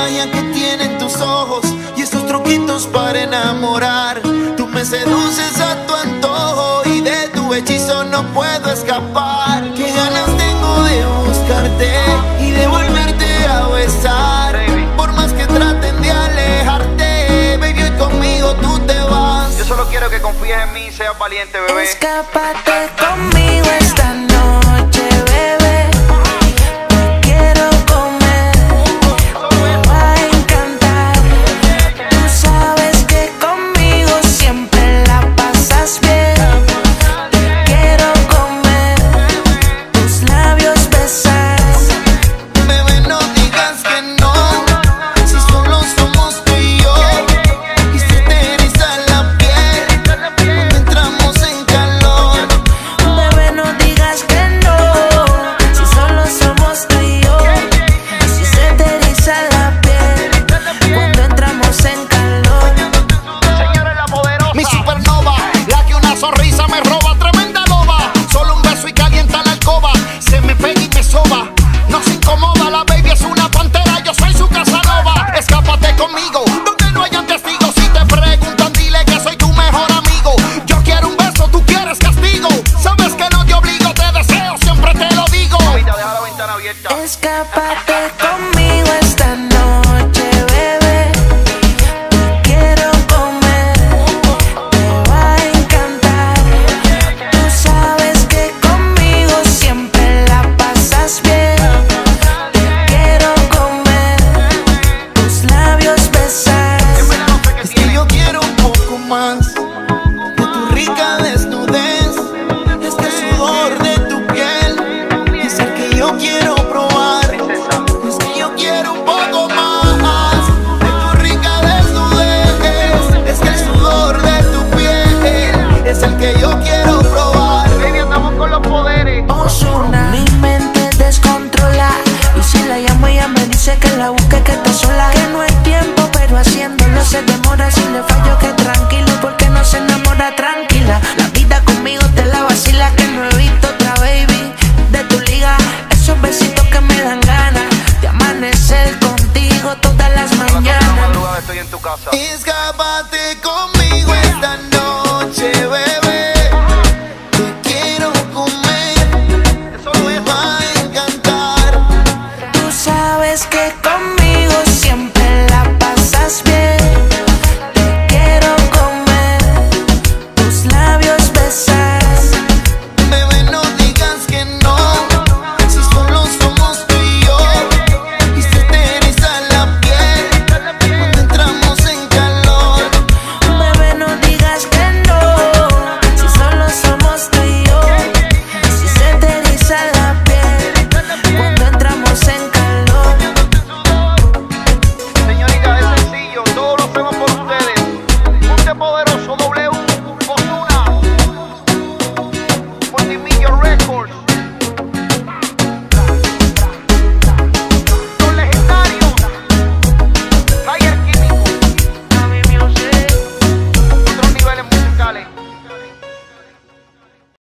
magia que tienen tus ojos y esos truquitos para enamorar. Tú me seduces a tu antojo y de tu hechizo no puedo escapar. Qué ganas tengo de buscarte y de volverte a besar. Por más que traten de alejarte, baby, hoy conmigo tú te vas. Yo solo quiero que confíes en mí y seas valiente, bebé. Escápate conmigo esta noche, bebé. Te quiero comer, te va a encantar. Tú sabes que conmigo siempre la pasas bien. Te quiero comer, tus labios besar. Bebé, no digas que no, si solo somos tú y yo. Y se te eriza la piel cuando entramos en calor. Bebé, no digas que no, si solo somos tú y yo. Si se te eriza la piel cuando entramos en calor. Señora la poderosa, Mi supernova, la que una sonrisa me roba, tremenda loba. Solo un beso y calienta la alcoba, se me pega y me soba. No se incomoda, la baby es una pantera, yo soy su Casanova. Escápate conmigo, donde no hayan testigos. Si te preguntan, dile que soy tu mejor amigo. Yo quiero un beso, tú quieres castigo. Sabes que no te obligo, te deseo, siempre te lo digo. mamita, deja la ventana abierta. Escápate conmigo esta noche, bebé. Te quiero comer, te va a encantar. Tú sabes que conmigo siempre la pasas bien. Te quiero comer, tus labios besar. En verdad no sé qué Es que tiene. yo quiero un poco más.